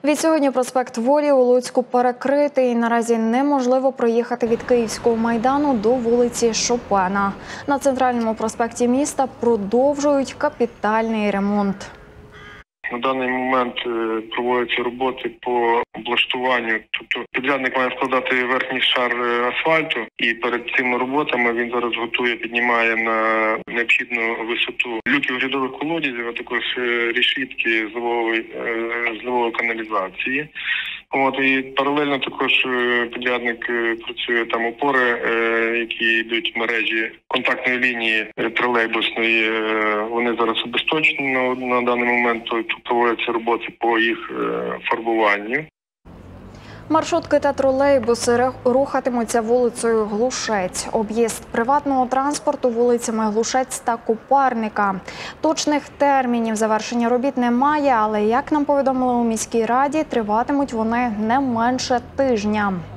Відсьогодні проспект Волі у Луцьку перекритий. Наразі неможливо проїхати від Київського майдану до вулиці Шопена. На центральному проспекті міста продовжують капітальний ремонт. На даний момент проводяться роботи по облаштуванню. Тобто підрядник має складати верхній шар асфальту, і перед цими роботами він зараз готує, піднімає на необхідну висоту люки урядових колодязів, а також решітки зливової каналізації. І паралельно також підрядник працює там опори, які йдуть в мережі контактної лінії тролейбусної. Вони зараз обесточені на даний момент, проводяться роботи по їх фарбуванню. Маршрутки та тролейбуси рухатимуться вулицею Глушець. Об'їзд приватного транспорту вулицями Глушець та Копарника. Точних термінів завершення робіт немає, але, як нам повідомили у міській раді, триватимуть вони не менше тижня.